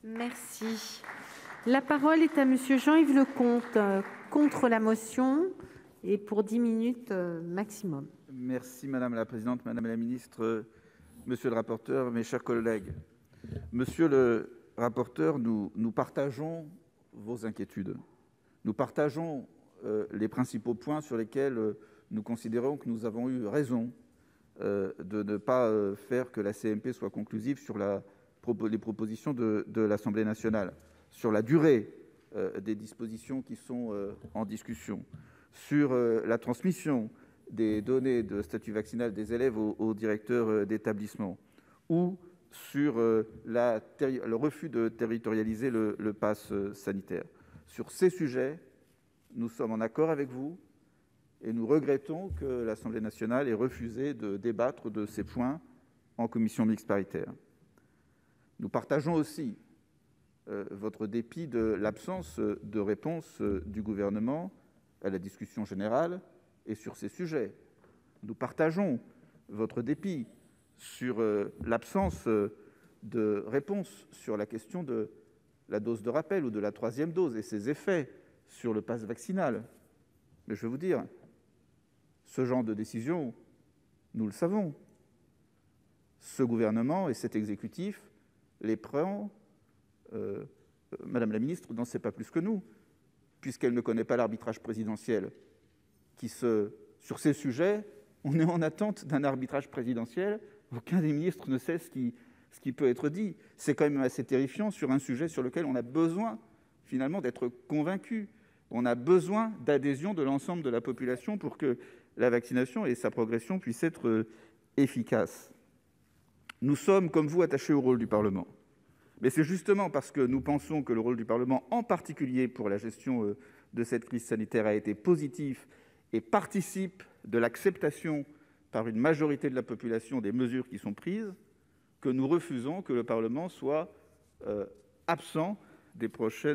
Merci. La parole est à monsieur Jean-Yves Leconte, contre la motion et pour 10 minutes maximum. Merci madame la présidente, madame la ministre, monsieur le rapporteur, mes chers collègues. Monsieur le rapporteur, nous partageons vos inquiétudes. Nous partageons les principaux points sur lesquels nous considérons que nous avons eu raison de ne pas faire que la CMP soit conclusive sur les propositions de l'Assemblée nationale, sur la durée des dispositions qui sont en discussion, sur la transmission des données de statut vaccinal des élèves aux directeurs d'établissement, ou sur le refus de territorialiser le pass sanitaire. Sur ces sujets, nous sommes en accord avec vous et nous regrettons que l'Assemblée nationale ait refusé de débattre de ces points en commission mixte paritaire. Nous partageons aussi votre dépit de l'absence de réponse du gouvernement à la discussion générale et sur ces sujets. Nous partageons votre dépit sur l'absence de réponse sur la question de la dose de rappel ou de la troisième dose et ses effets sur le pass vaccinal. Mais je vais vous dire, ce genre de décision, nous le savons. Ce gouvernement et cet exécutif les prend. Madame la ministre n'en sait pas plus que nous, puisqu'elle ne connaît pas l'arbitrage présidentiel. Sur ces sujets, on est en attente d'un arbitrage présidentiel. Aucun des ministres ne sait ce qui peut être dit. C'est quand même assez terrifiant sur un sujet sur lequel on a besoin, finalement, d'être convaincu. On a besoin d'adhésion de l'ensemble de la population pour que la vaccination et sa progression puissent être efficaces. Nous sommes, comme vous, attachés au rôle du Parlement. Mais c'est justement parce que nous pensons que le rôle du Parlement, en particulier pour la gestion de cette crise sanitaire, a été positif et participe de l'acceptation par une majorité de la population des mesures qui sont prises, que nous refusons que le Parlement soit absent au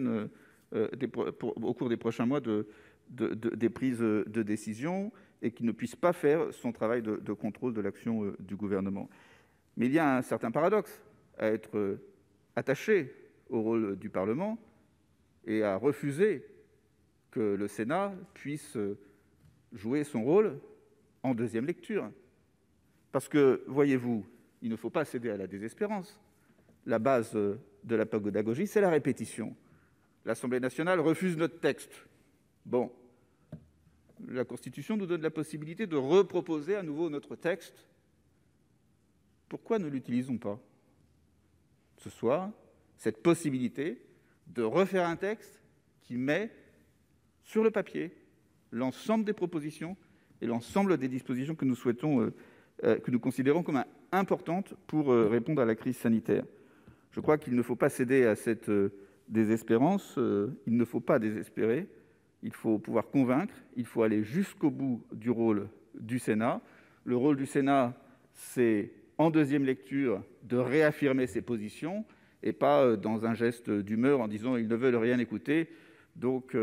cours des prochains mois des prises de décision et qu'il ne puisse pas faire son travail de contrôle de l'action du gouvernement. Mais il y a un certain paradoxe à être attaché au rôle du Parlement et à refuser que le Sénat puisse jouer son rôle en deuxième lecture. Parce que, voyez-vous, il ne faut pas céder à la désespérance. La base de la pédagogie, c'est la répétition. L'Assemblée nationale refuse notre texte. Bon, la Constitution nous donne la possibilité de reproposer à nouveau notre texte. Pourquoi ne l'utilisons pas ce soir, cette possibilité de refaire un texte qui met sur le papier l'ensemble des propositions et l'ensemble des dispositions que nous souhaitons, que nous considérons comme importantes pour répondre à la crise sanitaire. Je crois qu'il ne faut pas céder à cette désespérance, il ne faut pas désespérer, il faut pouvoir convaincre, il faut aller jusqu'au bout du rôle du Sénat. Le rôle du Sénat, c'est, en deuxième lecture, de réaffirmer ses positions et pas dans un geste d'humeur en disant « ils ne veulent rien écouter, donc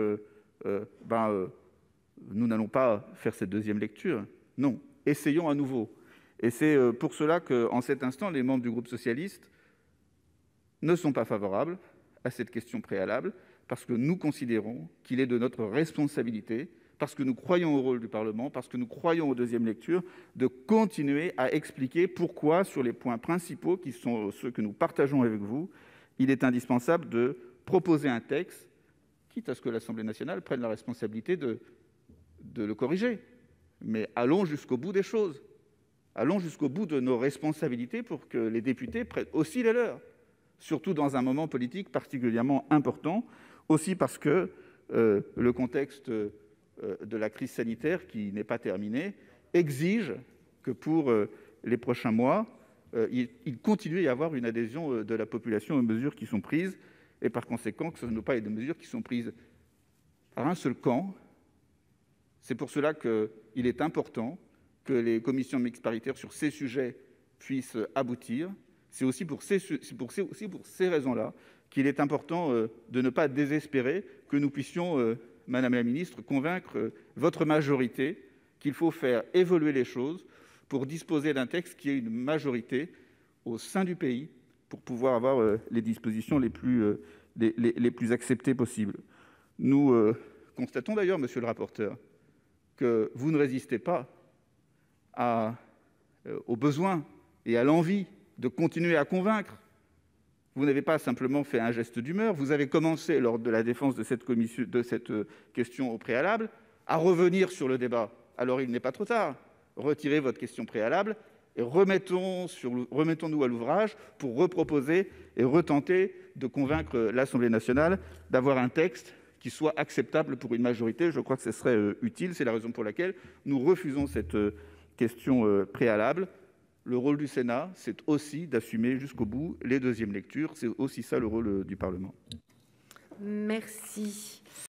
nous n'allons pas faire cette deuxième lecture ». Non, essayons à nouveau. Et c'est pour cela qu'en cet instant, les membres du groupe socialiste ne sont pas favorables à cette question préalable, parce que nous considérons qu'il est de notre responsabilité, parce que nous croyons au rôle du Parlement, parce que nous croyons aux deuxièmes lectures, de continuer à expliquer pourquoi, sur les points principaux, qui sont ceux que nous partageons avec vous, il est indispensable de proposer un texte, quitte à ce que l'Assemblée nationale prenne la responsabilité de le corriger. Mais allons jusqu'au bout des choses. Allons jusqu'au bout de nos responsabilités pour que les députés prennent aussi les leurs, surtout dans un moment politique particulièrement important, aussi parce que le contexte de la crise sanitaire, qui n'est pas terminée, exige que pour les prochains mois, il continue à y avoir une adhésion de la population aux mesures qui sont prises, et par conséquent que ce ne pas être des mesures qui sont prises par un seul camp. C'est pour cela qu'il est important que les commissions mixtes paritaires sur ces sujets puissent aboutir. C'est aussi pour ces raisons-là qu'il est important de ne pas désespérer, que nous puissions, Madame la ministre, convaincre votre majorité qu'il faut faire évoluer les choses pour disposer d'un texte qui ait une majorité au sein du pays pour pouvoir avoir les dispositions les plus acceptées possibles. Nous constatons d'ailleurs, monsieur le rapporteur, que vous ne résistez pas au besoin et à l'envie de continuer à convaincre. Vous n'avez pas simplement fait un geste d'humeur, vous avez commencé, lors de la défense de cette question au préalable, à revenir sur le débat. Alors il n'est pas trop tard. Retirez votre question préalable et remettons-nous à l'ouvrage pour reproposer et retenter de convaincre l'Assemblée nationale d'avoir un texte qui soit acceptable pour une majorité. Je crois que ce serait utile. C'est la raison pour laquelle nous refusons cette question préalable. Le rôle du Sénat, c'est aussi d'assumer jusqu'au bout les deuxièmes lectures. C'est aussi ça le rôle du Parlement. Merci.